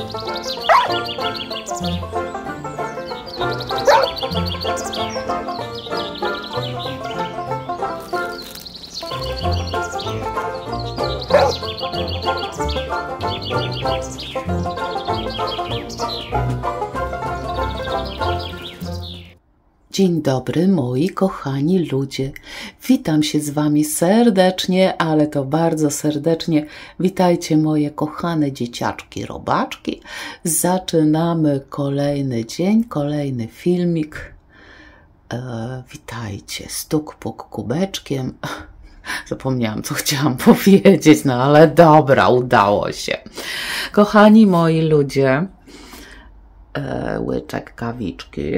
Dzień dobry, moi kochani ludzie. Witam się z Wami serdecznie, ale to bardzo serdecznie. Witajcie, moje kochane dzieciaczki, robaczki. Zaczynamy kolejny dzień, kolejny filmik. Witajcie, stuk, puk, kubeczkiem. Zapomniałam, co chciałam powiedzieć, no ale dobra, udało się. Kochani moi ludzie, łyczek kawiczki.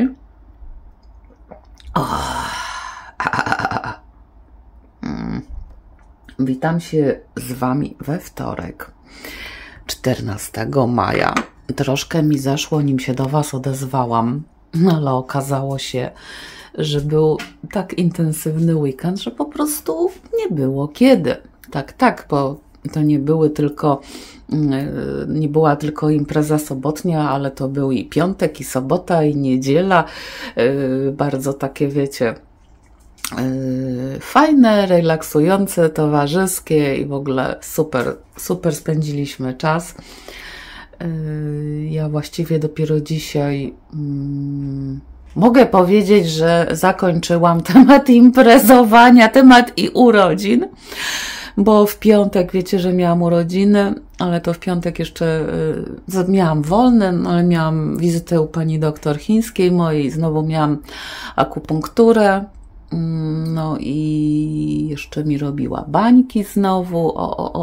Witam się z Wami we wtorek, 14 maja. Troszkę mi zeszło, nim się do Was odezwałam, ale okazało się, że był tak intensywny weekend, że po prostu nie było kiedy. Tak, bo to nie była tylko impreza sobotnia, ale to był i piątek, i sobota, i niedziela. Bardzo takie, wiecie, fajne, relaksujące, towarzyskie i w ogóle super spędziliśmy czas. Ja właściwie dopiero dzisiaj mogę powiedzieć, że zakończyłam temat imprezowania, temat i urodzin. Bo w piątek, wiecie, że miałam urodziny, ale to w piątek jeszcze miałam wolny, ale miałam wizytę u pani doktor chińskiej mojej, znowu miałam akupunkturę, no i jeszcze mi robiła bańki znowu,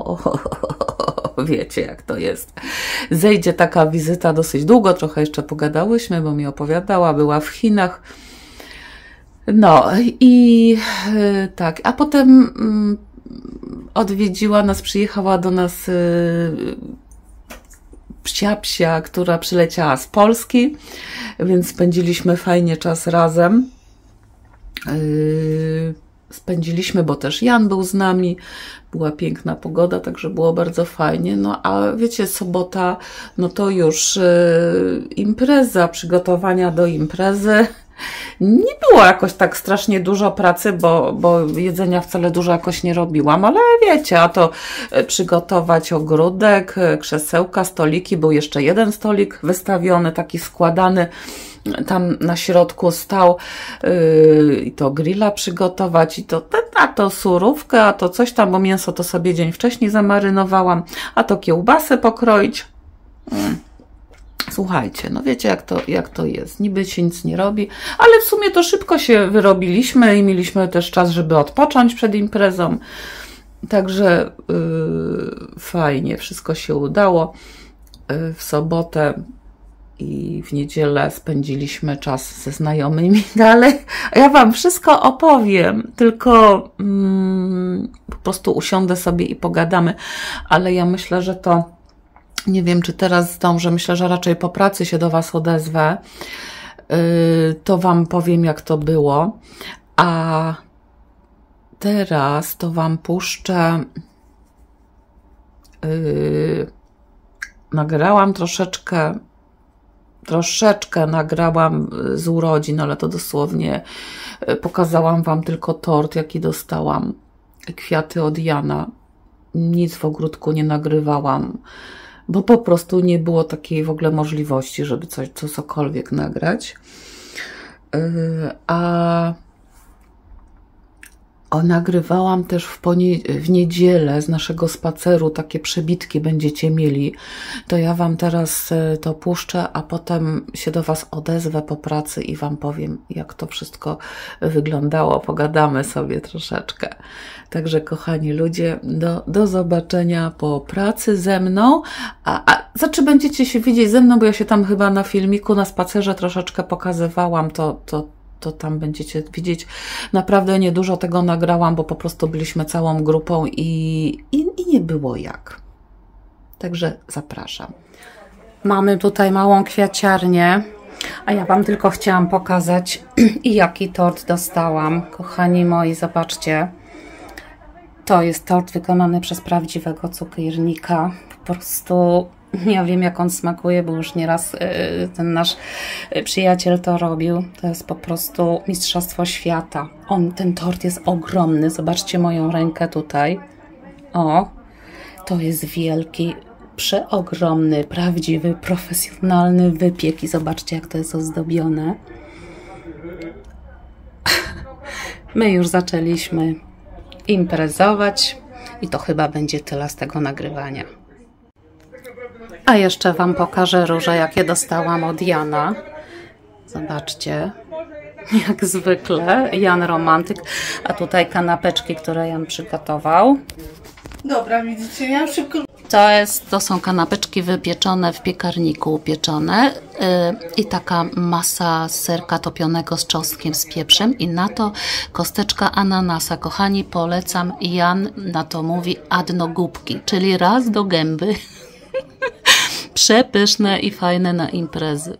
wiecie jak to jest. Zejdzie taka wizyta dosyć długo, trochę jeszcze pogadałyśmy, bo mi opowiadała, była w Chinach. No i tak, a potem odwiedziła nas, przyjechała do nas psia, która przyleciała z Polski, więc spędziliśmy fajnie czas razem. Spędziliśmy, bo też Jan był z nami, była piękna pogoda, także było bardzo fajnie. No a wiecie, sobota, no to już impreza, przygotowania do imprezy. Nie było jakoś tak strasznie dużo pracy, bo jedzenia wcale dużo jakoś nie robiłam, ale wiecie, a to przygotować ogródek, krzesełka, stoliki, był jeszcze jeden stolik wystawiony, taki składany, tam na środku stał, i to grilla przygotować, i to surówkę, a to coś tam, bo mięso to sobie dzień wcześniej zamarynowałam, a to kiełbasę pokroić. Słuchajcie, no wiecie jak to jest, niby się nic nie robi, ale w sumie to szybko się wyrobiliśmy i mieliśmy też czas, żeby odpocząć przed imprezą, także fajnie, wszystko się udało. W sobotę i w niedzielę spędziliśmy czas ze znajomymi dalej. Ja Wam wszystko opowiem, tylko po prostu usiądę sobie i pogadamy, ale ja myślę, że to nie wiem, czy teraz zdążę, myślę, że raczej po pracy się do Was odezwę, to Wam powiem, jak to było, a teraz to Wam puszczę, nagrałam troszeczkę nagrałam z urodzin, ale to dosłownie pokazałam Wam tylko tort, jaki dostałam, kwiaty od Jana, nic w ogródku nie nagrywałam, bo po prostu nie było takiej w ogóle możliwości, żeby cokolwiek nagrać. Nagrywałam też w niedzielę z naszego spaceru, takie przebitki będziecie mieli. To ja Wam teraz to puszczę, a potem się do Was odezwę po pracy i Wam powiem, jak to wszystko wyglądało. Pogadamy sobie troszeczkę. Także kochani ludzie, do zobaczenia po pracy ze mną. Znaczy będziecie się widzieć ze mną, bo ja się tam chyba na filmiku, na spacerze troszeczkę pokazywałam, to tam będziecie widzieć. Naprawdę niedużo tego nagrałam, bo po prostu byliśmy całą grupą i nie było jak. Także zapraszam. Mamy tutaj małą kwiaciarnię, a ja Wam tylko chciałam pokazać, jaki tort dostałam. Kochani moi, zobaczcie. To jest tort wykonany przez prawdziwego cukiernika. Po prostu Ja wiem, jak on smakuje, bo już nieraz ten nasz przyjaciel to robił. To jest po prostu mistrzostwo świata. Ten tort jest ogromny. Zobaczcie moją rękę tutaj. O, to jest wielki, przeogromny, prawdziwy, profesjonalny wypiek. I zobaczcie, jak to jest ozdobione. My już zaczęliśmy imprezować i to chyba będzie tyle z tego nagrywania. A jeszcze Wam pokażę róże, jakie dostałam od Jana. Zobaczcie, jak zwykle, Jan romantyk. A tutaj kanapeczki, które Jan przygotował. Dobra, widzicie, ja szybko... To są kanapeczki wypieczone w piekarniku, upieczone i taka masa serka topionego z czosnkiem, z pieprzem i na to kosteczka ananasa. Kochani, polecam, Jan na to mówi adno gubki, czyli raz do gęby. Przepyszne i fajne na imprezy.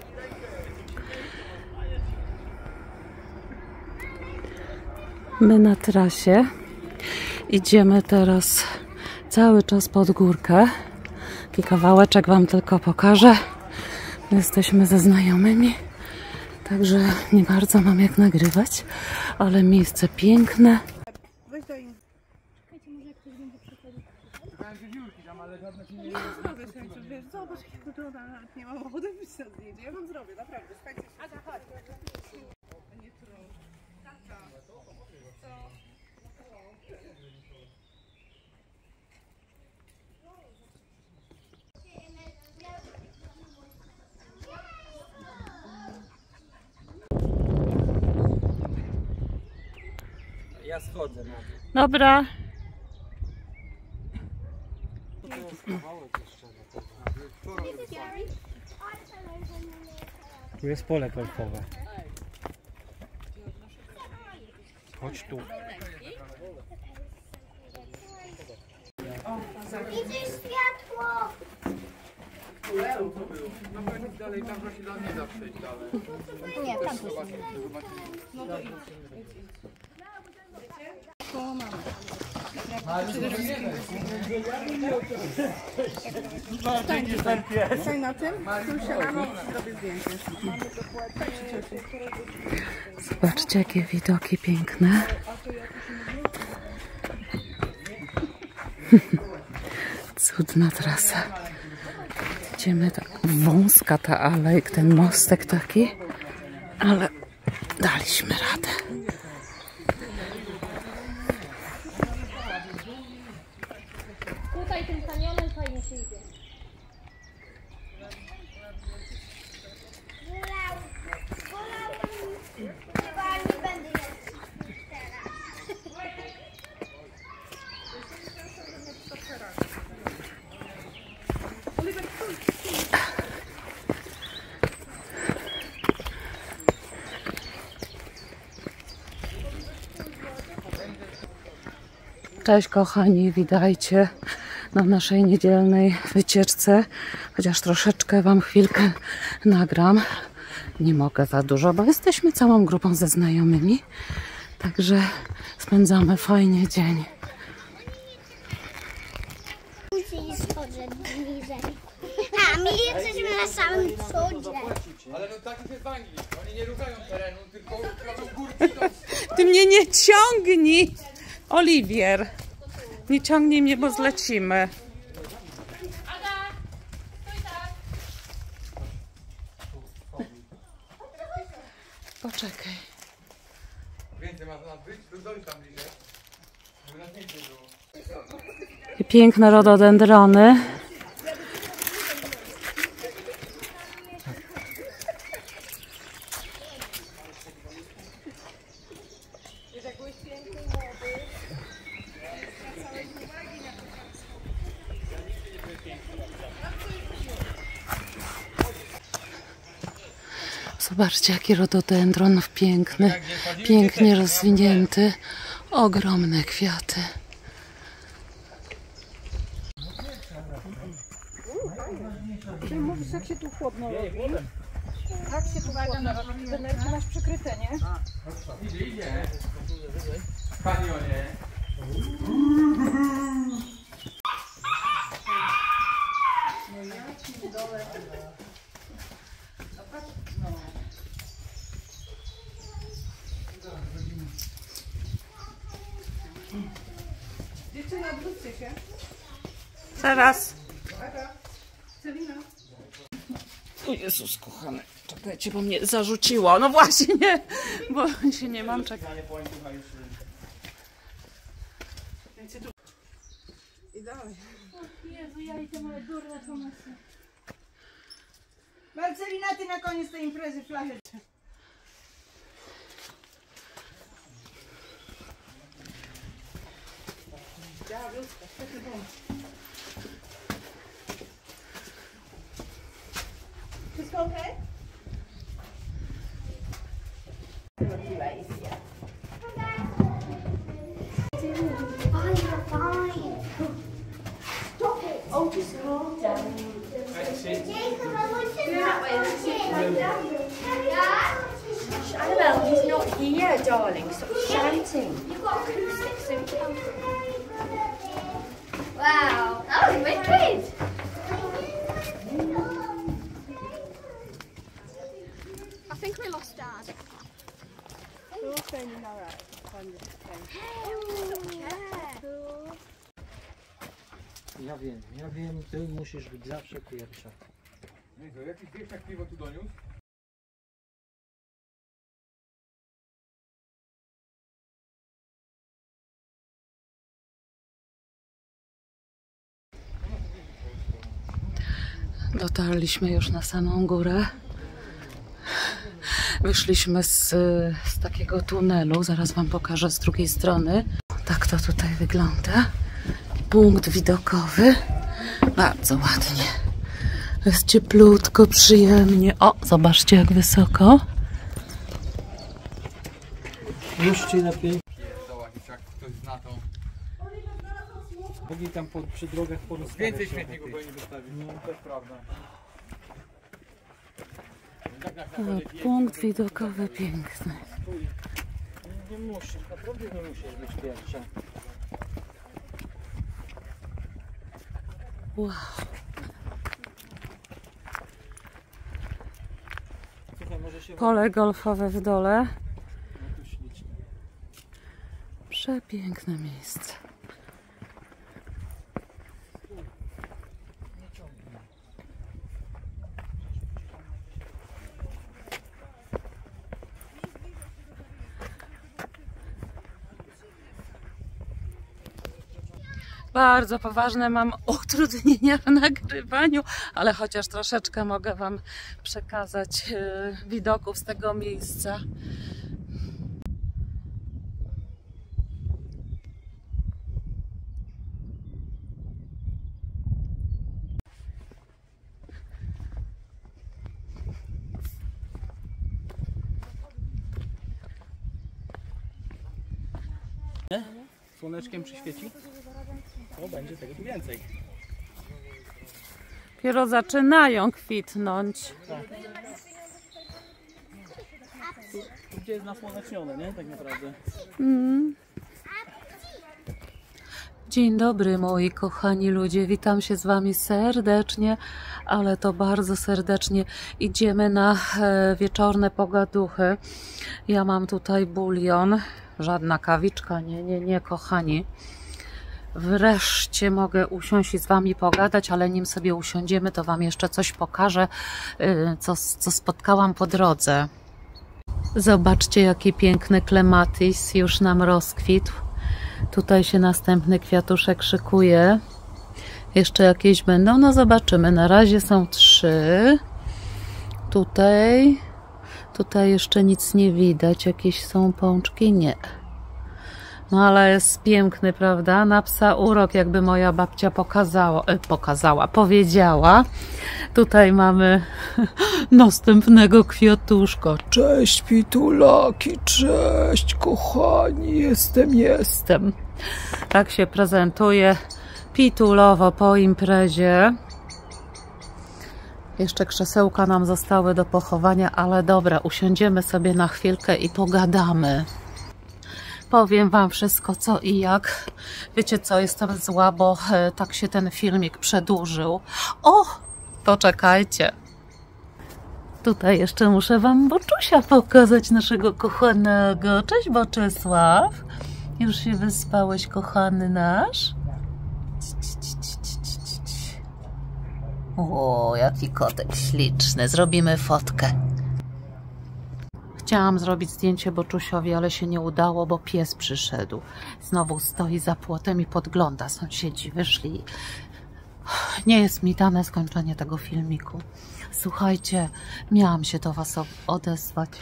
My na trasie idziemy teraz cały czas pod górkę. Taki kawałeczek Wam tylko pokażę. My jesteśmy ze znajomymi, także nie bardzo mam jak nagrywać, ale miejsce piękne. Zobacz, jak wygląda, nawet nie mam ochoty być na zdjęcie. Ja wam zrobię, naprawdę. Ja schodzę. Dobra. Tu jest pole golfowe. Chodź tu. Widzisz światło! Dalej, tam właśnie do mnie zawsze iść dalej. Nie, tam to Stań na tym, tu się rano zrobię zdjęcie. Zobaczcie, jakie widoki piękne. Cudna trasa. Idziemy tak, wąska ta alejka, ten mostek taki, ale daliśmy radę. Tutaj tym kanionem fajnie się idzie. Wolałbym, chyba nie będę jeździć teraz. Cześć kochani, witajcie na naszej niedzielnej wycieczce. Chociaż troszeczkę Wam chwilkę nagram. Nie mogę za dużo, bo jesteśmy całą grupą ze znajomymi. Także spędzamy fajnie dzień. Później schodzę bliżej. A my jesteśmy na samym przodzie. Ale no tak jest w Anglii. Oni nie ruchają terenu, tylko robią górki. Ty mnie nie ciągnij, Oliwier. Nie ciągnij mnie, bo zlecimy. Poczekaj. Więcej ma nas być, to dojść tam bliżej. Żeby nas nie było. I piękne rododendrony. Zobaczcie, jaki rododendron piękny, pięknie rozwinięty, ogromne kwiaty. Mówisz, jak się tu chłodno robi. Jak się tu chłodno robi. Nerki masz przykryte, nie? Idzie. Kanionie. No Dziewczyny, odwróćcie się. Zaraz. Celina. O Jezus kochany, czekajcie, bo mnie zarzuciło. No właśnie, nie, bo się nie mam czekać. I dalej. Jezu, ja idę moje durne pomysły. Marcelina, ty na koniec tej imprezy flachę. Wszystko okej? Oh, you're fine. Stop it. Oh, just calm down. Jacob, I want to Annabelle, he's not here, darling. Stop shouting. You've got acoustics, so you can. Wow, that was wicked. I think we lost Dad. We're all staying in our Ja wiem, ty musisz być zawsze pierwsza. Nie, to jakiś wieszak piwo tu doniósł? Dotarliśmy już na samą górę. Wyszliśmy z takiego tunelu. Zaraz wam pokażę z drugiej strony. Tak to tutaj wygląda. Punkt widokowy. Bardzo ładnie. Jest cieplutko, przyjemnie. O, zobaczcie jak wysoko. Już ci lepiej. Zobacz, jak ktoś zna tą. Mogli tam przy drogach porozstawiać. Więcej śmietników powinni wystawić. No, to jest prawda. Punkt widokowy piękny. Nie musisz, naprawdę nie musisz być pierwsza. Wow. Słuchaj, może się... Pole golfowe w dole. No tu ślicznie. Przepiękne miejsce. Bardzo poważne mam utrudnienia w nagrywaniu, ale chociaż troszeczkę mogę wam przekazać widoków z tego miejsca. Słoneczkiem przyświeci? To będzie tego tu więcej. Dopiero zaczynają kwitnąć. Gdzie jest nasłonecznione, nie? Tak naprawdę. Dzień dobry moi kochani ludzie, witam się z wami serdecznie, ale to bardzo serdecznie. Idziemy na wieczorne pogaduchy. Ja mam tutaj bulion, żadna kawiczka, nie kochani. Wreszcie mogę usiąść i z wami pogadać, ale nim sobie usiądziemy, to wam jeszcze coś pokażę, co spotkałam po drodze. Zobaczcie jaki piękny klematis już nam rozkwitł. Tutaj się następny kwiatuszek szykuje. Jeszcze jakieś będą? No zobaczymy. Na razie są 3. Tutaj jeszcze nic nie widać. Jakieś są pączki? Nie. No ale jest piękny, prawda? Na psa urok, jakby moja babcia powiedziała. Tutaj mamy następnego kwiatuszka. Cześć pitulaki, cześć kochani, jestem. Tak się prezentuje pitulowo po imprezie. Jeszcze krzesełka nam zostały do pochowania, ale dobra, usiądziemy sobie na chwilkę i pogadamy. Powiem wam wszystko co i jak. Wiecie co, jestem zła, bo tak się ten filmik przedłużył. O! Poczekajcie. Tutaj jeszcze muszę wam Boczusia pokazać, naszego kochanego. Cześć Boczysław. Już się wyspałeś, kochany nasz? O, jaki kotek śliczny. Zrobimy fotkę. Chciałam zrobić zdjęcie Boczusiowi, ale się nie udało, bo pies przyszedł. Znowu stoi za płotem i podgląda. Sąsiedzi wyszli. Nie jest mi dane skończenie tego filmiku. Słuchajcie, miałam się do was odezwać.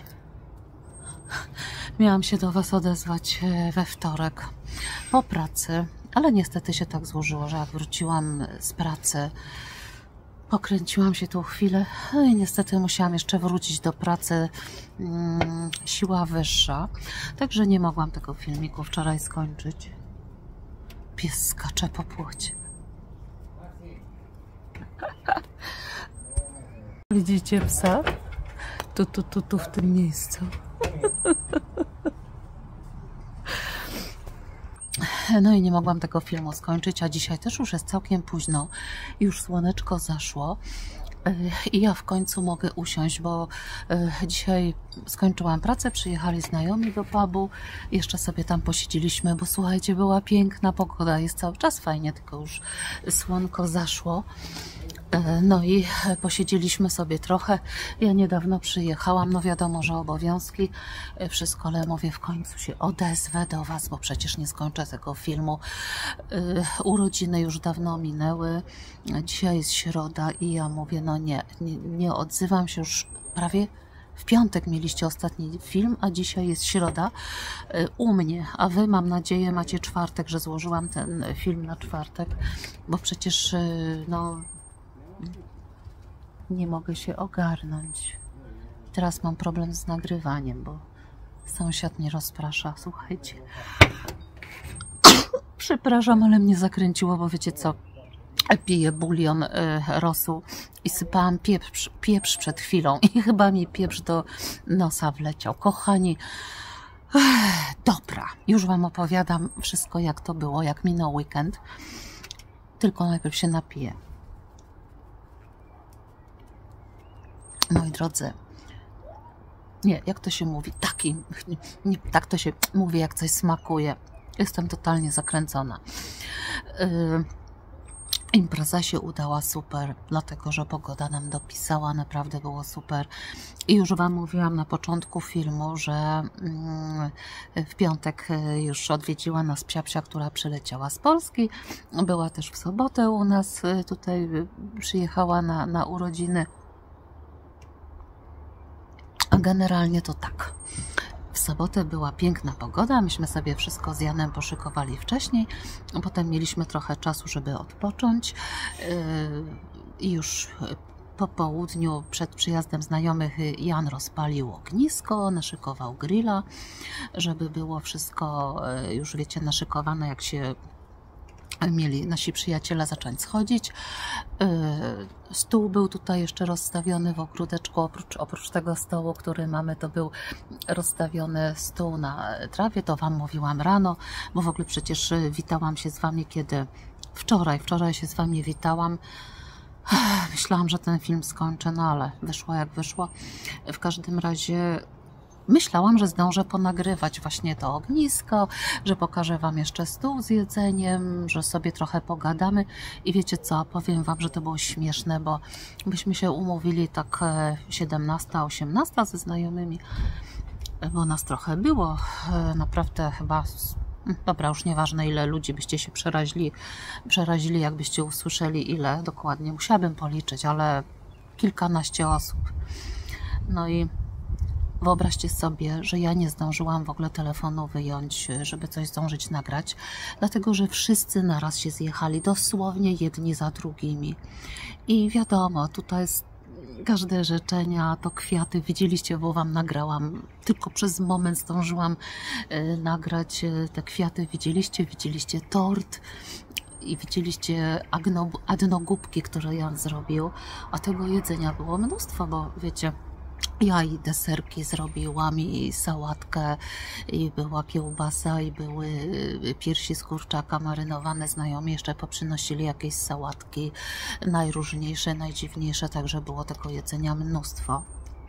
Miałam się do was odezwać we wtorek po pracy, ale niestety się tak złożyło, że jak wróciłam z pracy, pokręciłam się tu chwilę, no i niestety musiałam jeszcze wrócić do pracy, siła wyższa, także nie mogłam tego filmiku wczoraj skończyć. Pies skacze po płocie. Widzicie psa? Tu w tym miejscu. No i nie mogłam tego filmu skończyć, a dzisiaj też już jest całkiem późno. Już słoneczko zaszło i ja w końcu mogę usiąść, bo dzisiaj skończyłam pracę, przyjechali znajomi do pubu, jeszcze sobie tam posiedzieliśmy, bo słuchajcie, była piękna pogoda, jest cały czas fajnie, tylko już słonko zaszło. No i posiedzieliśmy sobie trochę. Ja niedawno przyjechałam, no wiadomo, że obowiązki, wszystko, ale mówię, w końcu się odezwę do was, bo przecież nie skończę tego filmu. Urodziny już dawno minęły, dzisiaj jest środa i ja mówię, no nie odzywam się już prawie. W piątek mieliście ostatni film, a dzisiaj jest środa u mnie, a wy, mam nadzieję, macie czwartek, że złożyłam ten film na czwartek, bo przecież no nie mogę się ogarnąć. Teraz mam problem z nagrywaniem, bo sąsiad mnie rozprasza. Słuchajcie. Przepraszam, ale mnie zakręciło, bo wiecie co? Piję bulion rosół i sypałam pieprz przed chwilą i chyba mi pieprz do nosa wleciał. Kochani, dobra, już wam opowiadam wszystko, jak to było, jak minął weekend. Tylko najpierw się napiję. Moi drodzy, nie, jak to się mówi? Tak to się mówi, jak coś smakuje. Jestem totalnie zakręcona. Impreza się udała super, dlatego że pogoda nam dopisała, naprawdę było super. I już wam mówiłam na początku filmu, że w piątek już odwiedziła nas Psiapsia, która przyleciała z Polski. Była też w sobotę u nas, tutaj przyjechała na urodziny. A generalnie to tak. W sobotę była piękna pogoda, myśmy sobie wszystko z Janem poszykowali wcześniej, potem mieliśmy trochę czasu, żeby odpocząć i już po południu przed przyjazdem znajomych Jan rozpalił ognisko, naszykował grilla, żeby było wszystko już, wiecie, naszykowane, jak się mieli nasi przyjaciele zacząć schodzić. Stół był tutaj jeszcze rozstawiony w ogródeczku, oprócz tego stołu, który mamy, to był rozstawiony stół na trawie, to wam mówiłam rano, bo w ogóle przecież witałam się z wami kiedy? Wczoraj się z wami witałam. Myślałam, że ten film skończę, no ale wyszło jak wyszło. W każdym razie myślałam, że zdążę ponagrywać właśnie to ognisko, że pokażę wam jeszcze stół z jedzeniem, że sobie trochę pogadamy i wiecie co, powiem wam, że to było śmieszne, bo byśmy się umówili tak 17-18 ze znajomymi, bo nas trochę było, naprawdę chyba, dobra, już nieważne ile ludzi byście się przerazili, jakbyście usłyszeli ile dokładnie, musiałabym policzyć, ale kilkanaście osób. No i wyobraźcie sobie, że ja nie zdążyłam w ogóle telefonu wyjąć, żeby coś zdążyć nagrać, dlatego że wszyscy naraz się zjechali, dosłownie jedni za drugimi. I wiadomo, tutaj jest każde życzenia, to kwiaty, widzieliście, bo wam nagrałam, tylko przez moment zdążyłam nagrać te kwiaty, widzieliście tort i widzieliście adnogubki, które Jan zrobił, a tego jedzenia było mnóstwo, bo wiecie, Ja i deserki zrobiłam, i sałatkę, i była kiełbasa, i były piersi z kurczaka marynowane. Znajomi jeszcze poprzynosili jakieś sałatki najróżniejsze, najdziwniejsze, także było tego jedzenia mnóstwo.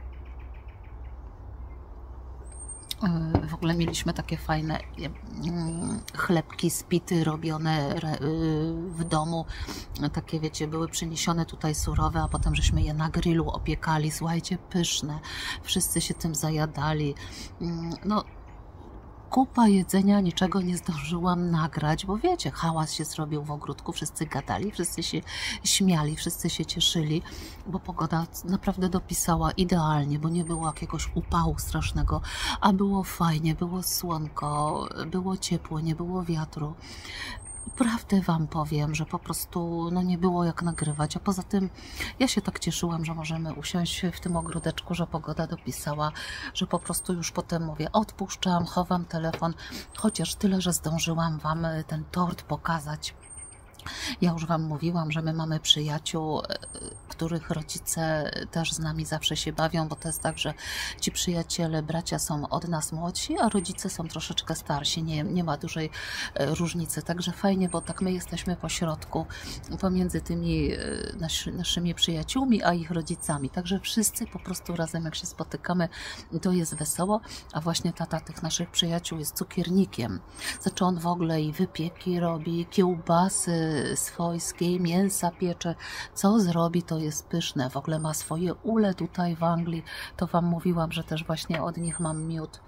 W ogóle mieliśmy takie fajne chlebki z pity robione w domu. Takie, wiecie, były przyniesione tutaj surowe, a potem żeśmy je na grillu opiekali. Słuchajcie, pyszne. Wszyscy się tym zajadali. No, kupa jedzenia, niczego nie zdążyłam nagrać, bo wiecie, hałas się zrobił w ogródku, wszyscy gadali, wszyscy się śmiali, wszyscy się cieszyli, bo pogoda naprawdę dopisała idealnie, bo nie było jakiegoś upału strasznego, a było fajnie, było słonko, było ciepło, nie było wiatru. Prawdę wam powiem, że po prostu no nie było jak nagrywać, a poza tym ja się tak cieszyłam, że możemy usiąść w tym ogródeczku, że pogoda dopisała, że po prostu już potem mówię, odpuszczam, chowam telefon, chociaż tyle, że zdążyłam wam ten tort pokazać. Ja już wam mówiłam, że my mamy przyjaciół, których rodzice też z nami zawsze się bawią, bo to jest tak, że ci przyjaciele, bracia są od nas młodsi, a rodzice są troszeczkę starsi, nie ma dużej różnicy, także fajnie, bo tak my jesteśmy po środku pomiędzy tymi naszymi przyjaciółmi, a ich rodzicami, także wszyscy po prostu razem jak się spotykamy, to jest wesoło, a właśnie tata tych naszych przyjaciół jest cukiernikiem, znaczy on w ogóle i wypieki robi, kiełbasy swojskie, mięsa piecze, co zrobi, to jest pyszne. W ogóle ma swoje ule tutaj w Anglii, to wam mówiłam, że też właśnie od nich mam miód.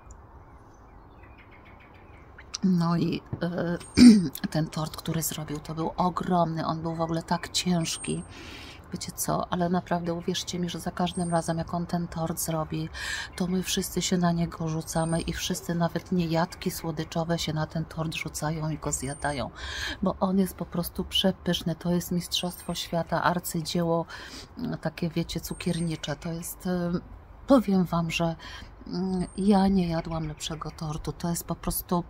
No i ten tort, który zrobił, to był ogromny, on był w ogóle tak ciężki. Wiecie co, ale naprawdę uwierzcie mi, że za każdym razem jak on ten tort zrobi, to my wszyscy się na niego rzucamy i wszyscy, nawet niejadki słodyczowe, się na ten tort rzucają i go zjadają, bo on jest po prostu przepyszny, to jest mistrzostwo świata, arcydzieło takie, wiecie, cukiernicze, to jest, powiem wam, że ja nie jadłam lepszego tortu, to jest po prostu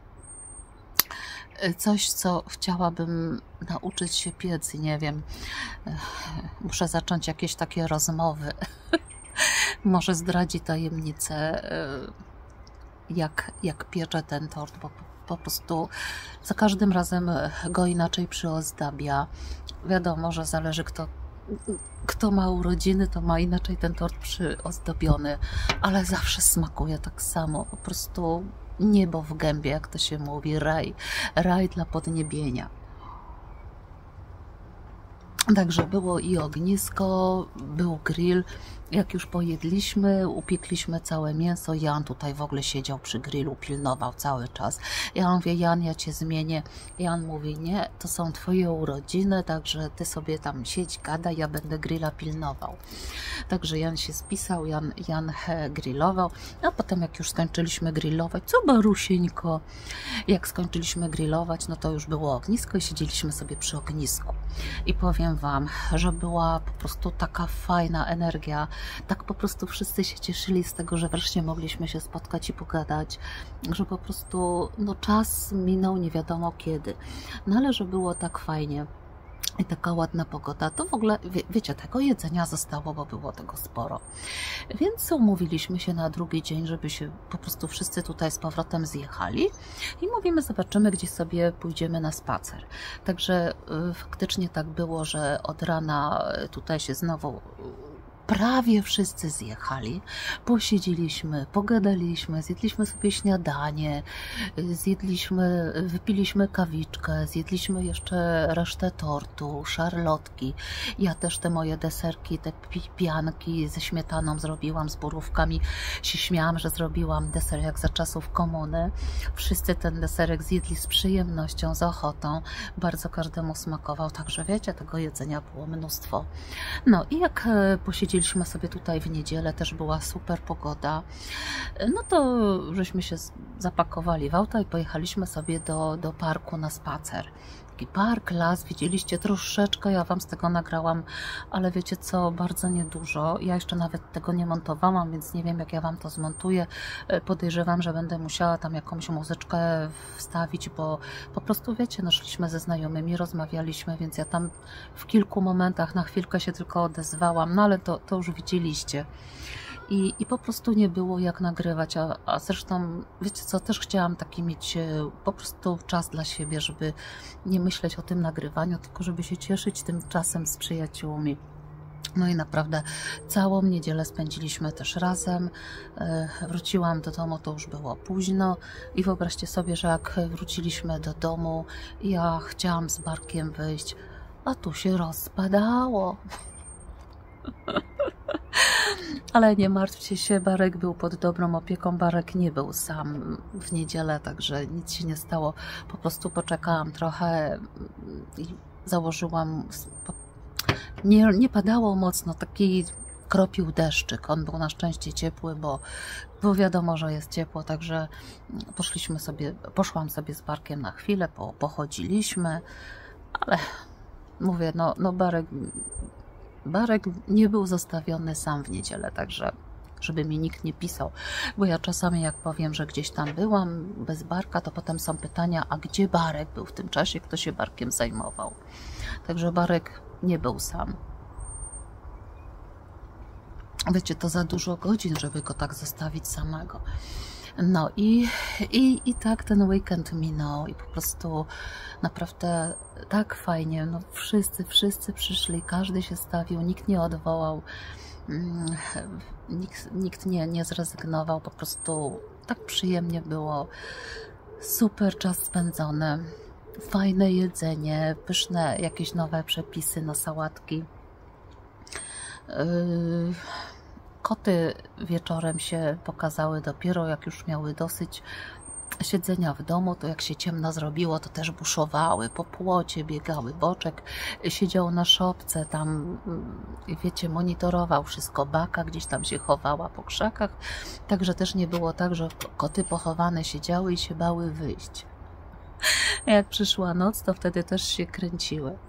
coś, co chciałabym nauczyć się piec i nie wiem, muszę zacząć jakieś takie rozmowy. Może zdradzi tajemnicę, jak pieczę ten tort, bo po prostu za każdym razem go inaczej przyozdabia. Wiadomo, że zależy kto ma urodziny, to ma inaczej ten tort przyozdobiony, ale zawsze smakuje tak samo, po prostu niebo w gębie, jak to się mówi, raj dla podniebienia. Także było i ognisko, był grill. Jak już pojedliśmy, upiekliśmy całe mięso, Jan tutaj w ogóle siedział przy grillu, pilnował cały czas. Ja mówię, Jan, ja cię zmienię. Jan mówi, nie, to są twoje urodziny, także ty sobie tam siedź, gadaj, ja będę grilla pilnował. Także Jan się spisał, Jan grillował, a potem jak już skończyliśmy grillować, co Barusieńko, jak skończyliśmy grillować, no to już było ognisko i siedzieliśmy sobie przy ognisku. I powiem wam, że była po prostu taka fajna energia, tak po prostu wszyscy się cieszyli z tego, że wreszcie mogliśmy się spotkać i pogadać, że po prostu no, czas minął nie wiadomo kiedy, no ale że było tak fajnie i taka ładna pogoda, to w ogóle, wiecie, tego jedzenia zostało, bo było tego sporo. Więc umówiliśmy się na drugi dzień, żeby się po prostu wszyscy tutaj z powrotem zjechali i mówimy, zobaczymy, gdzie sobie pójdziemy na spacer. Także faktycznie tak było, że od rana tutaj się znowu prawie wszyscy zjechali, posiedzieliśmy, pogadaliśmy, zjedliśmy sobie śniadanie, wypiliśmy kawiczkę, zjedliśmy jeszcze resztę tortu, szarlotki. Ja też te moje deserki, te pianki ze śmietaną zrobiłam, z borówkami. Się śmiałam, że zrobiłam deser jak za czasów komuny. Wszyscy ten deserek zjedli z przyjemnością, z ochotą. Bardzo każdemu smakował, także wiecie, tego jedzenia było mnóstwo. No i jak posiedzieliśmy sobie tutaj w niedzielę, też była super pogoda, no to żeśmy się zapakowali w auto i pojechaliśmy sobie do parku na spacer. taki park, las, widzieliście troszeczkę, ja Wam z tego nagrałam, ale wiecie co, bardzo niedużo. Ja jeszcze nawet tego nie montowałam, więc nie wiem, jak ja Wam to zmontuję. Podejrzewam, że będę musiała tam jakąś muzyczkę wstawić, bo po prostu wiecie, no szliśmy ze znajomymi, rozmawialiśmy, więc ja tam w kilku momentach na chwilkę się tylko odezwałam, no ale to już widzieliście. I po prostu nie było jak nagrywać, a zresztą, wiecie co, też chciałam taki mieć po prostu czas dla siebie, żeby nie myśleć o tym nagrywaniu, tylko żeby się cieszyć tym czasem z przyjaciółmi. No i naprawdę całą niedzielę spędziliśmy też razem. Wróciłam do domu, to już było późno i wyobraźcie sobie, że jak wróciliśmy do domu, ja chciałam z Barkiem wyjść, a tu się rozpadało. Ale nie martwcie się, Barek był pod dobrą opieką, Barek nie był sam w niedzielę, także nic się nie stało. Po prostu poczekałam trochę i założyłam, nie padało mocno, taki kropił deszczyk, on był na szczęście ciepły, bo wiadomo, że jest ciepło, także poszłam sobie z Barkiem na chwilę, pochodziliśmy, ale mówię, no Barek nie był zostawiony sam w niedzielę, także żeby mi nikt nie pisał, bo ja czasami jak powiem, że gdzieś tam byłam bez Barka, to potem są pytania, a gdzie Barek był w tym czasie, kto się Barkiem zajmował. Także Barek nie był sam. Wiecie, to za dużo godzin, żeby go tak zostawić samego. No i tak ten weekend minął i po prostu naprawdę tak fajnie, no wszyscy przyszli, każdy się stawił, nikt nie odwołał, nikt nie zrezygnował, po prostu tak przyjemnie było, super czas spędzony, fajne jedzenie, pyszne jakieś nowe przepisy na sałatki. Koty wieczorem się pokazały dopiero, jak już miały dosyć siedzenia w domu, to jak się ciemno zrobiło, to też buszowały, po płocie biegały. Boczek siedział na szopce, tam, wiecie, monitorował wszystko. Baka gdzieś tam się chowała po krzakach, także też nie było tak, że koty pochowane siedziały i się bały wyjść. Jak przyszła noc, to wtedy też się kręciły.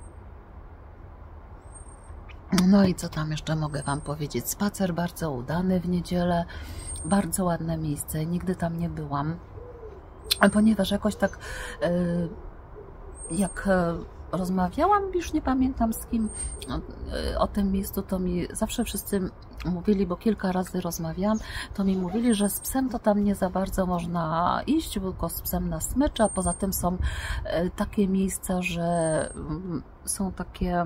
No i co tam jeszcze mogę Wam powiedzieć? Spacer bardzo udany w niedzielę, bardzo ładne miejsce, nigdy tam nie byłam, ponieważ jakoś tak jak rozmawiałam, już nie pamiętam z kim o tym miejscu, to mi zawsze wszyscy mówili, bo kilka razy rozmawiałam, to mi mówili, że z psem to tam nie za bardzo można iść, tylko z psem na smyczy, a poza tym są takie miejsca, że są takie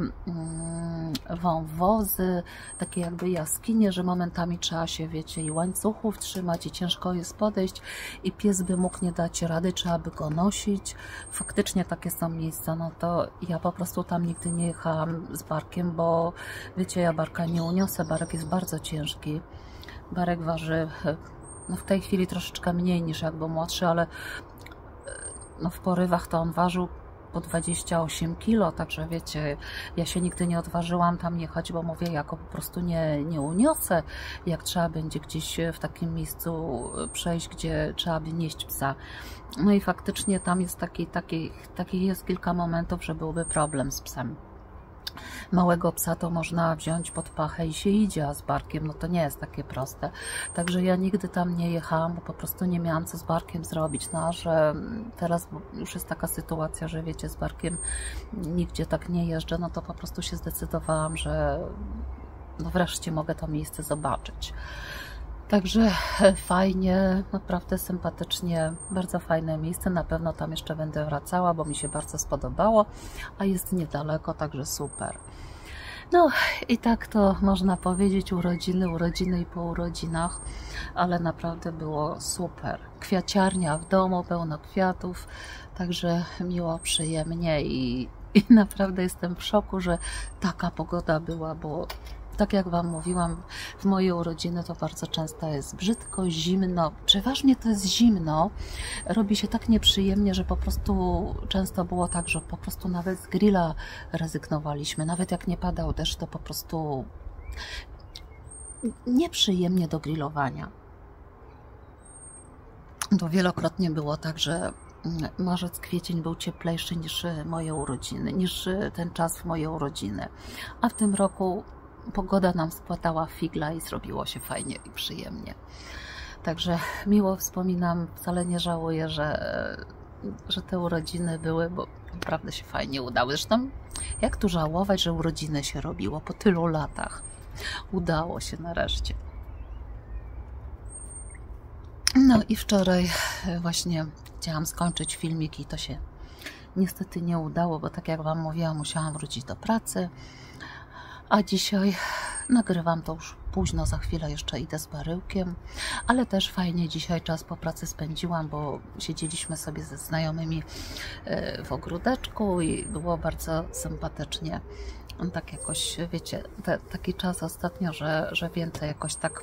wąwozy, takie jakby jaskinie, że momentami trzeba się, wiecie, i łańcuchów trzymać i ciężko jest podejść i pies by mógł nie dać rady, trzeba by go nosić. Faktycznie takie są miejsca, no to ja po prostu tam nigdy nie jechałam z Barkiem, bo wiecie, ja Barka nie uniosę, Barek jest bardzo ciężki. Barek waży, no w tej chwili troszeczkę mniej niż jak był młodszy, ale no w porywach to on ważył po 28 kg, także wiecie, ja się nigdy nie odważyłam tam jechać, bo mówię, ja go po prostu nie uniosę, jak trzeba będzie gdzieś w takim miejscu przejść, gdzie trzeba by nieść psa. No i faktycznie tam jest taki jest kilka momentów, że byłby problem z psem. Małego psa to można wziąć pod pachę i się idzie, a z Barkiem no to nie jest takie proste. Także ja nigdy tam nie jechałam, bo po prostu nie miałam co z Barkiem zrobić. No a że teraz już jest taka sytuacja, że wiecie, z Barkiem nigdzie tak nie jeżdżę, no to po prostu się zdecydowałam, że no wreszcie mogę to miejsce zobaczyć. Także fajnie, naprawdę sympatycznie, bardzo fajne miejsce, na pewno tam jeszcze będę wracała, bo mi się bardzo spodobało, a jest niedaleko, także super. No i tak to można powiedzieć, urodziny i po urodzinach, ale naprawdę było super. Kwiaciarnia w domu, pełno kwiatów, także miło, przyjemnie i naprawdę jestem w szoku, że taka pogoda była, bo tak jak Wam mówiłam, w moje urodziny to bardzo często jest brzydko, zimno, przeważnie to jest zimno, robi się tak nieprzyjemnie, że po prostu często było tak, że po prostu nawet z grilla rezygnowaliśmy, nawet jak nie padał deszcz, to po prostu nieprzyjemnie do grillowania. To wielokrotnie było tak, że marzec, kwiecień był cieplejszy niż moje urodziny, niż ten czas w moje urodziny. A w tym roku pogoda nam spłatała figla i zrobiło się fajnie i przyjemnie. Także miło wspominam, wcale nie żałuję, że te urodziny były, bo naprawdę się fajnie udały. Zresztą jak tu żałować, że urodziny się robiło po tylu latach. Udało się nareszcie. No i wczoraj właśnie chciałam skończyć filmik i to się niestety nie udało, bo tak jak Wam mówiłam, musiałam wrócić do pracy. A dzisiaj nagrywam to już późno, za chwilę jeszcze idę z Baryłkiem, ale też fajnie dzisiaj czas po pracy spędziłam, bo siedzieliśmy sobie ze znajomymi w ogródeczku i było bardzo sympatycznie. Tak jakoś, wiecie, taki czas ostatnio, że więcej jakoś tak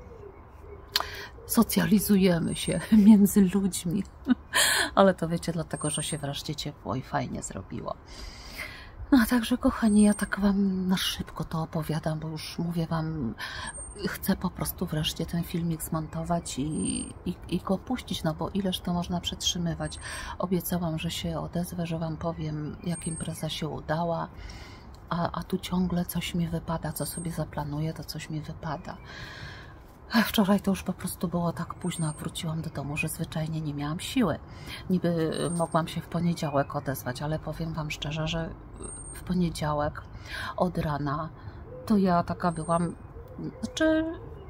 socjalizujemy się między ludźmi, ale to wiecie, dlatego, że się wreszcie ciepło i fajnie zrobiło. No a także kochani, ja tak Wam na szybko to opowiadam, bo już mówię Wam, chcę po prostu wreszcie ten filmik zmontować i go puścić, no bo ileż to można przetrzymywać. Obiecałam, że się odezwę, że Wam powiem, jak impreza się udała, a tu ciągle coś mi wypada, co sobie zaplanuję, to coś mi wypada. A wczoraj to już po prostu było tak późno, jak wróciłam do domu, że zwyczajnie nie miałam siły. Niby mogłam się w poniedziałek odezwać, ale powiem Wam szczerze, że w poniedziałek od rana to ja taka byłam, znaczy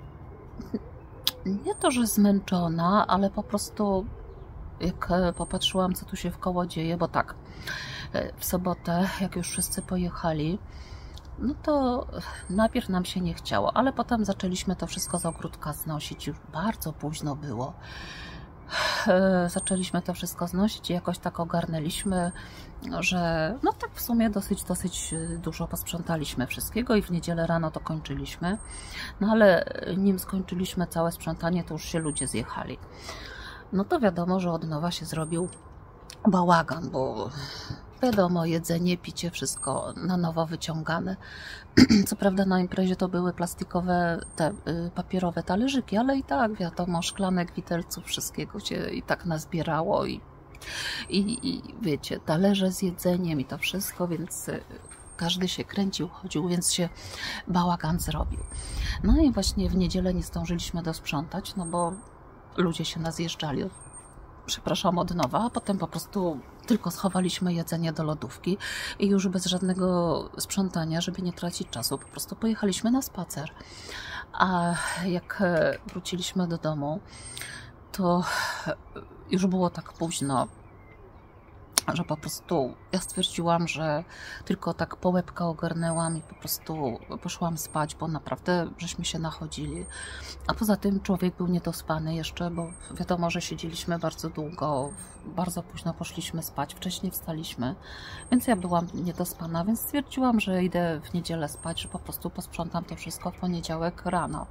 nie to, że zmęczona, ale po prostu jak popatrzyłam, co tu się wkoło dzieje, bo tak, w sobotę, jak już wszyscy pojechali, no to najpierw nam się nie chciało, ale potem zaczęliśmy to wszystko z ogródka znosić, już bardzo późno było. Zaczęliśmy to wszystko znosić i jakoś tak ogarnęliśmy, że no tak w sumie dosyć dużo posprzątaliśmy wszystkiego i w niedzielę rano to kończyliśmy. No ale nim skończyliśmy całe sprzątanie, to już się ludzie zjechali. No to wiadomo, że od nowa się zrobił bałagan, bo wiadomo, jedzenie, picie, wszystko na nowo wyciągane. Co prawda na imprezie to były plastikowe, te papierowe talerzyki, ale i tak wiadomo, szklanek, widelców, wszystkiego się i tak nazbierało i wiecie, talerze z jedzeniem i to wszystko, więc każdy się kręcił, chodził, więc się bałagan zrobił. No i właśnie w niedzielę nie zdążyliśmy dosprzątać, no bo ludzie się nazjeżdżali, przepraszam, od nowa, a potem po prostu tylko schowaliśmy jedzenie do lodówki i już bez żadnego sprzątania, żeby nie tracić czasu, po prostu pojechaliśmy na spacer. A jak wróciliśmy do domu, to już było tak późno, że po prostu ja stwierdziłam, że tylko tak po łebka ogarnęłam i po prostu poszłam spać, bo naprawdę żeśmy się nachodzili. A poza tym człowiek był niedospany jeszcze, bo wiadomo, że siedzieliśmy bardzo długo, bardzo późno poszliśmy spać, wcześniej wstaliśmy, więc ja byłam niedospana, więc stwierdziłam, że idę w niedzielę spać, że po prostu posprzątam to wszystko w poniedziałek rano.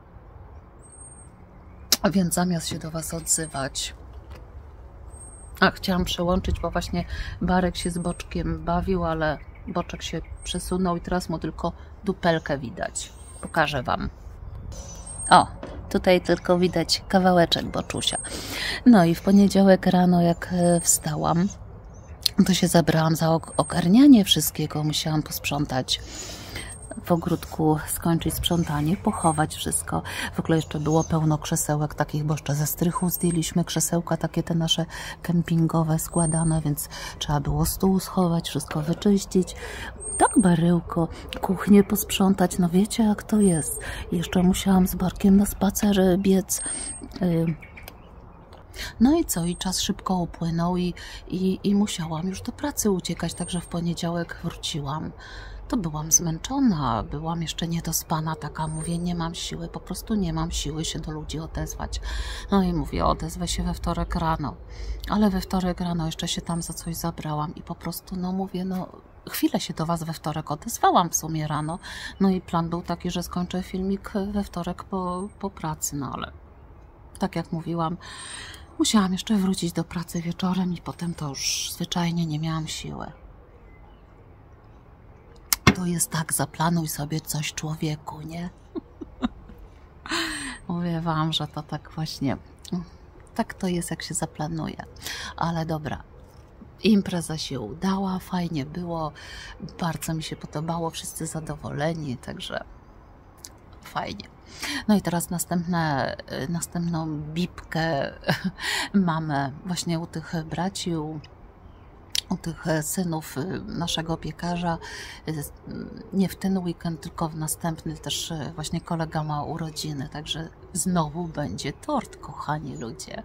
A więc zamiast się do Was odzywać, chciałam przełączyć, bo właśnie Barek się z Boczkiem bawił, ale Boczek się przesunął i teraz mu tylko dupelkę widać. Pokażę Wam. O, tutaj tylko widać kawałeczek Boczusia. No i w poniedziałek rano, jak wstałam, to się zabrałam za ogarnianie wszystkiego. Musiałam posprzątać w ogródku, skończyć sprzątanie, pochować wszystko. W ogóle jeszcze było pełno krzesełek takich, bo jeszcze ze strychu zdjęliśmy krzesełka, takie te nasze kempingowe składane, więc trzeba było stół schować, wszystko wyczyścić. Tak, Baryłko, kuchnię posprzątać, no wiecie jak to jest. Jeszcze musiałam z Barkiem na spacer biec. No i co? I czas szybko upłynął i musiałam już do pracy uciekać, także w poniedziałek wróciłam. To byłam zmęczona, byłam jeszcze niedospana, taka mówię, nie mam siły, po prostu nie mam siły się do ludzi odezwać. No i mówię, odezwę się we wtorek rano, ale we wtorek rano jeszcze się tam za coś zabrałam i po prostu, no mówię, no chwilę się do Was we wtorek odezwałam w sumie rano, no i plan był taki, że skończę filmik we wtorek po pracy, no ale tak jak mówiłam, musiałam jeszcze wrócić do pracy wieczorem i potem to już zwyczajnie nie miałam siły. To jest tak, zaplanuj sobie coś, człowieku, nie? Mówię Wam, że to tak właśnie tak to jest, jak się zaplanuje. Ale dobra, impreza się udała, fajnie było, bardzo mi się podobało, wszyscy zadowoleni, także fajnie. No i teraz następną bibkę mamy właśnie u tych braci, u tych synów naszego piekarza. Nie w ten weekend, tylko w następny też właśnie kolega ma urodziny, także znowu będzie tort, kochani ludzie.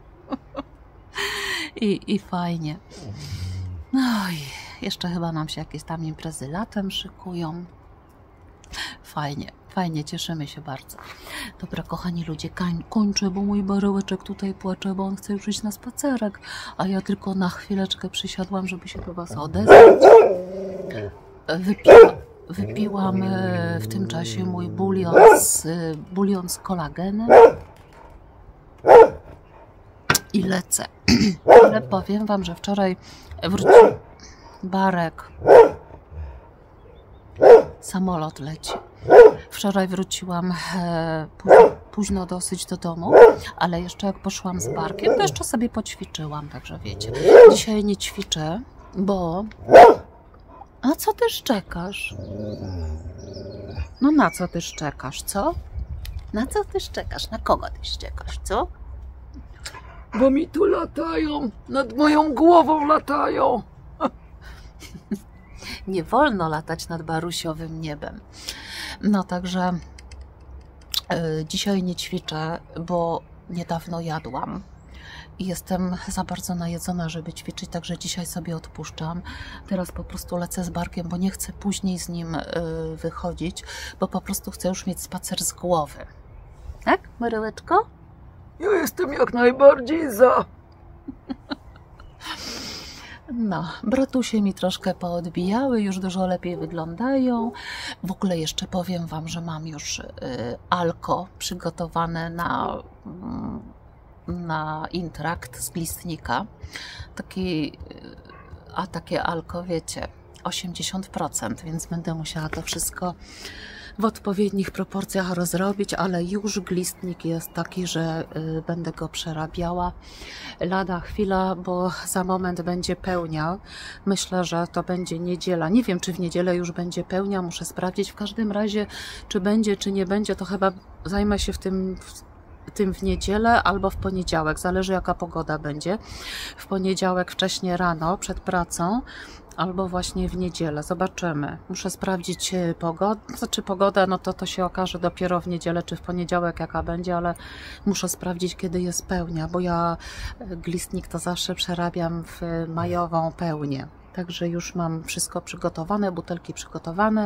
I fajnie. No i jeszcze chyba nam się jakieś tam imprezy latem szykują. Fajnie, fajnie, cieszymy się bardzo. Dobra, kochani ludzie, kończę, bo mój barołeczek tutaj płacze, bo on chce już iść na spacerek, a ja tylko na chwileczkę przysiadłam, żeby się do was odezwać. Wypiłam w tym czasie mój bulion z kolagenem i lecę. Ale powiem wam, że wczoraj wrócił Barek. Samolot leci. Wczoraj wróciłam późno dosyć do domu, ale jeszcze jak poszłam z Barkiem, to jeszcze sobie poćwiczyłam, także wiecie. Dzisiaj nie ćwiczę, bo... A co ty szczekasz? No na co ty szczekasz, co? Na co ty szczekasz? Na kogo ty szczekasz, co? Bo mi tu latają, nad moją głową latają. Nie wolno latać nad barusiowym niebem. No także dzisiaj nie ćwiczę, bo niedawno jadłam i jestem za bardzo najedzona, żeby ćwiczyć, także dzisiaj sobie odpuszczam. Teraz po prostu lecę z Barkiem, bo nie chcę później z nim wychodzić, bo po prostu chcę już mieć spacer z głowy. Tak, Maryłeczko? Ja jestem jak najbardziej za. No, bratusie mi troszkę poodbijały, już dużo lepiej wyglądają. W ogóle jeszcze powiem wam, że mam już alko przygotowane na intrakt z glistnika. Takie alko, wiecie, 80%, więc będę musiała to wszystko w odpowiednich proporcjach rozrobić, ale już glistnik jest taki, że będę go przerabiała. Lada chwila, bo za moment będzie pełnia. Myślę, że to będzie niedziela. Nie wiem, czy w niedzielę już będzie pełnia, muszę sprawdzić. W każdym razie, czy będzie, czy nie będzie, to chyba zajmę się tym w niedzielę albo w poniedziałek. Zależy, jaka pogoda będzie. W poniedziałek wcześnie rano, przed pracą, albo właśnie w niedzielę. Zobaczymy. Muszę sprawdzić pogodę. Znaczy pogoda, no to się okaże dopiero w niedzielę czy w poniedziałek, jaka będzie, ale muszę sprawdzić, kiedy jest pełnia, bo ja glistnik to zawsze przerabiam w majową pełnię. Także już mam wszystko przygotowane, butelki przygotowane.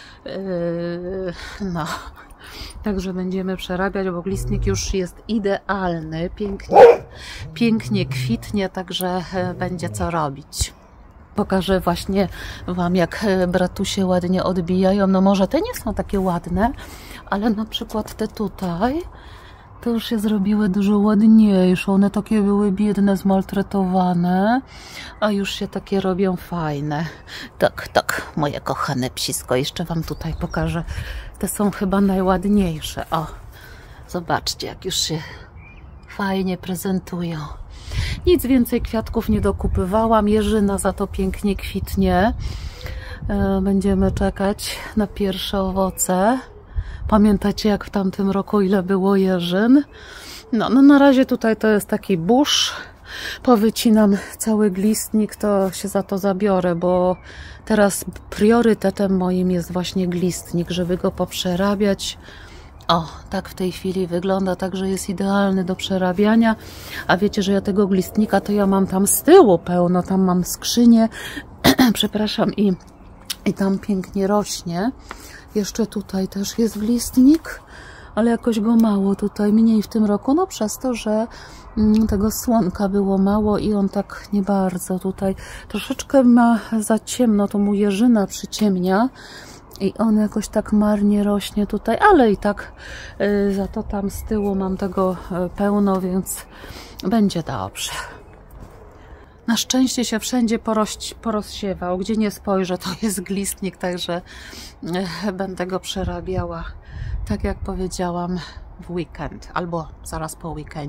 No, także będziemy przerabiać, bo glistnik już jest idealny, pięknie kwitnie, także będzie co robić. Pokażę właśnie wam, jak bratusie ładnie odbijają. No może te nie są takie ładne, ale na przykład te tutaj to już się zrobiły dużo ładniejsze. One takie były biedne, zmaltretowane, a już się takie robią fajne. Tak, moje kochane psisko. Jeszcze wam tutaj pokażę. Te są chyba najładniejsze. O, zobaczcie, jak już się fajnie prezentują. Nic więcej kwiatków nie dokupywałam. Jeżyna za to pięknie kwitnie. Będziemy czekać na pierwsze owoce. Pamiętacie, jak w tamtym roku ile było jeżyn? No na razie tutaj to jest taki burz. Powycinam cały glistnik, to się za to zabiorę, bo teraz priorytetem moim jest właśnie glistnik, żeby go poprzerabiać. O, tak w tej chwili wygląda, także jest idealny do przerabiania. A wiecie, że ja tego glistnika to ja mam tam z tyłu pełno, tam mam skrzynię, przepraszam, i tam pięknie rośnie. Jeszcze tutaj też jest glistnik, ale jakoś go mało tutaj, mniej w tym roku, no przez to, że tego słonka było mało i on tak nie bardzo tutaj. Troszeczkę ma za ciemno, to mu jeżyna przyciemnia. I on jakoś tak marnie rośnie tutaj, ale i tak za to tam z tyłu mam tego pełno, więc będzie dobrze. Na szczęście się wszędzie porozsiewał. Gdzie nie spojrzę, to jest glistnik, także będę go przerabiała, tak jak powiedziałam, w weekend albo zaraz po weekendzie.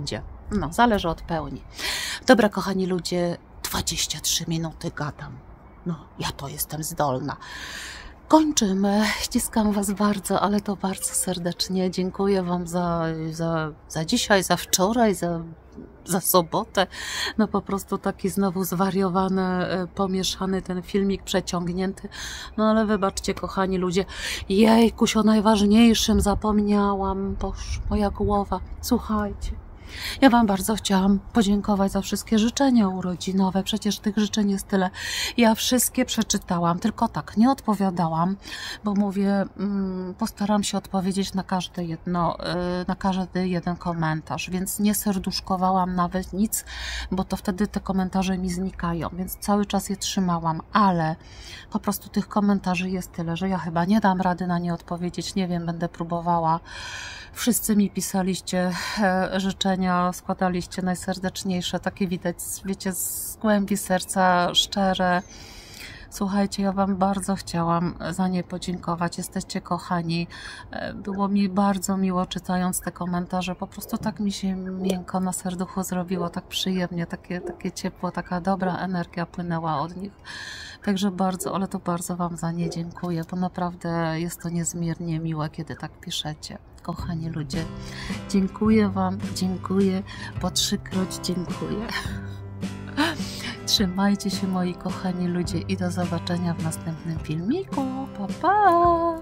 No, zależy od pełni. Dobra, kochani ludzie, 23 minuty gadam. No, ja to jestem zdolna. Kończymy. Ściskam Was bardzo, ale to bardzo serdecznie. Dziękuję Wam za dzisiaj, za wczoraj, za sobotę. No po prostu taki znowu zwariowany, pomieszany ten filmik, przeciągnięty. No ale wybaczcie, kochani ludzie. Jejkuś, o najważniejszym zapomniałam. Boż, moja głowa. Słuchajcie. Ja Wam bardzo chciałam podziękować za wszystkie życzenia urodzinowe. Przecież tych życzeń jest tyle. Ja wszystkie przeczytałam, tylko tak nie odpowiadałam, bo mówię, postaram się odpowiedzieć na każdy jeden komentarz, więc nie serduszkowałam nawet nic, bo to wtedy te komentarze mi znikają, więc cały czas je trzymałam, ale po prostu tych komentarzy jest tyle, że ja chyba nie dam rady na nie odpowiedzieć. Nie wiem, będę próbowała. Wszyscy mi pisaliście życzenia, składaliście najserdeczniejsze, takie widać, wiecie, z głębi serca, szczere. Słuchajcie, ja Wam bardzo chciałam za nie podziękować. Jesteście kochani. Było mi bardzo miło czytając te komentarze. Po prostu tak mi się miękko na serduchu zrobiło, tak przyjemnie, takie ciepło, taka dobra energia płynęła od nich. Także bardzo, ale to bardzo Wam za nie dziękuję, bo naprawdę jest to niezmiernie miłe, kiedy tak piszecie. Kochani ludzie, dziękuję Wam, dziękuję, po 3-kroć dziękuję. Trzymajcie się, moi kochani ludzie, i do zobaczenia w następnym filmiku. Pa, pa!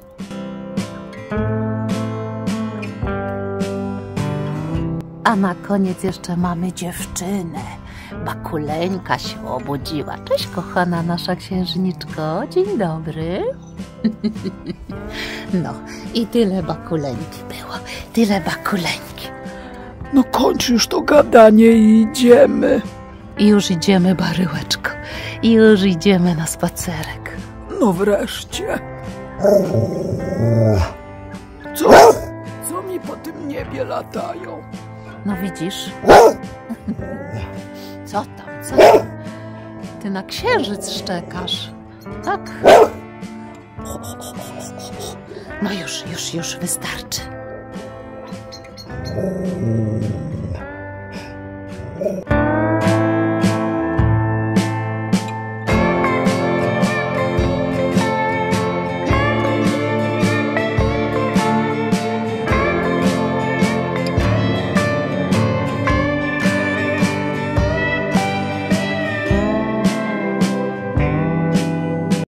A na koniec jeszcze mamy dziewczynę. Bakuleńka się obudziła. Cześć, kochana nasza księżniczko. Dzień dobry. No i tyle bakuleńki było. Tyle bakuleńki. No kończ już to gadanie i idziemy. I już idziemy, Baryłeczko. I już idziemy na spacerek. No wreszcie. Co mi po tym niebie latają? No widzisz? Co tam? Ty na księżyc szczekasz. Tak? No już wystarczy.